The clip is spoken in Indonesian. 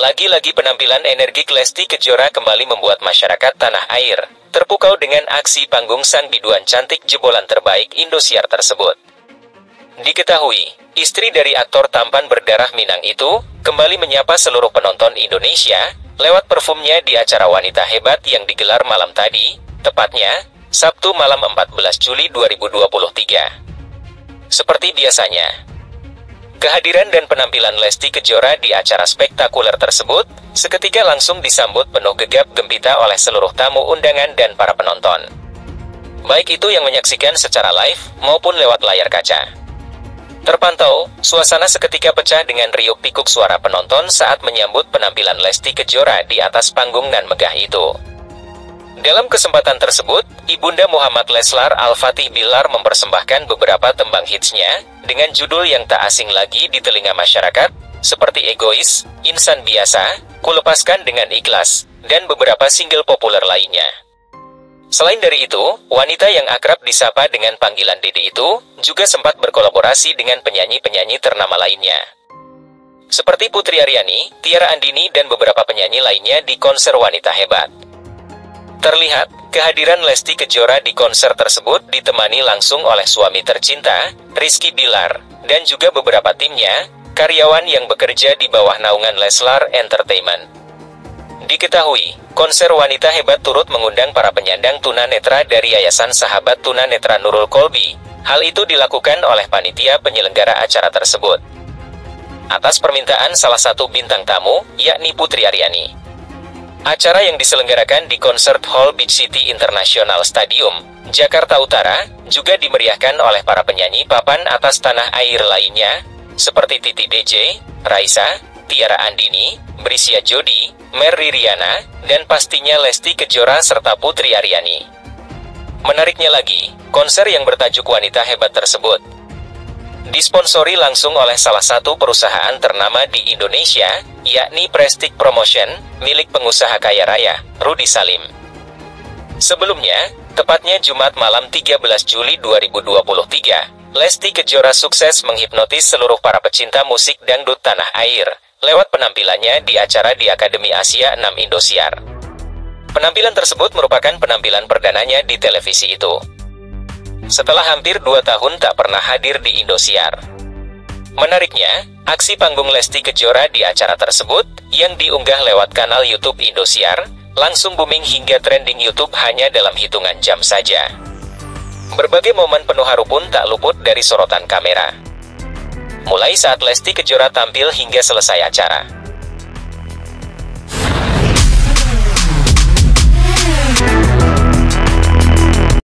Lagi-lagi penampilan energik Lesti Kejora kembali membuat masyarakat tanah air terpukau dengan aksi panggung sang biduan cantik jebolan terbaik Indosiar tersebut. Diketahui, istri dari aktor tampan berdarah Minang itu kembali menyapa seluruh penonton Indonesia lewat perfumnya di acara Wanita Hebat yang digelar malam tadi, tepatnya Sabtu malam 14 Juli 2023. Seperti biasanya, kehadiran dan penampilan Lesti Kejora di acara spektakuler tersebut seketika langsung disambut penuh gegap gempita oleh seluruh tamu undangan dan para penonton, baik itu yang menyaksikan secara live maupun lewat layar kaca. Terpantau, suasana seketika pecah dengan riuh pikuk suara penonton saat menyambut penampilan Lesti Kejora di atas panggung nan megah itu. Dalam kesempatan tersebut, Ibunda Muhammad Leslar Al-Fatih Bilar mempersembahkan beberapa tembang hitsnya dengan judul yang tak asing lagi di telinga masyarakat, seperti Egois, Insan Biasa, Kulepaskan dengan Ikhlas, dan beberapa single populer lainnya. Selain dari itu, wanita yang akrab disapa dengan panggilan Dede itu juga sempat berkolaborasi dengan penyanyi-penyanyi ternama lainnya, seperti Putri Aryani, Tiara Andini, dan beberapa penyanyi lainnya di konser Wanita Hebat. Terlihat, kehadiran Lesti Kejora di konser tersebut ditemani langsung oleh suami tercinta, Rizky Bilar, dan juga beberapa timnya, karyawan yang bekerja di bawah naungan Leslar Entertainment. Diketahui, konser Wanita Hebat turut mengundang para penyandang tunanetra dari Yayasan Sahabat Tunanetra Nurul Kolbi. Hal itu dilakukan oleh panitia penyelenggara acara tersebut atas permintaan salah satu bintang tamu, yakni Putri Aryani. Acara yang diselenggarakan di Concert Hall Beach City International Stadium, Jakarta Utara, juga dimeriahkan oleh para penyanyi papan atas tanah air lainnya, seperti Titi DJ, Raisa, Tiara Andini, Brisya Jody, Merry Riana, dan pastinya Lesti Kejora serta Putri Aryani. Menariknya lagi, konser yang bertajuk Wanita Hebat tersebut disponsori langsung oleh salah satu perusahaan ternama di Indonesia, yakni Prestige Promotion, milik pengusaha kaya raya, Rudy Salim. Sebelumnya, tepatnya Jumat malam 13 Juli 2023, Lesti Kejora sukses menghipnotis seluruh para pecinta musik dangdut tanah air, lewat penampilannya di acara di Akademi Asia 6 Indosiar. Penampilan tersebut merupakan penampilan perdananya di televisi itu, setelah hampir 2 tahun tak pernah hadir di Indosiar. Menariknya, aksi panggung Lesti Kejora di acara tersebut, yang diunggah lewat kanal YouTube Indosiar, langsung booming hingga trending YouTube hanya dalam hitungan jam saja. Berbagai momen penuh haru pun tak luput dari sorotan kamera, mulai saat Lesti Kejora tampil hingga selesai acara.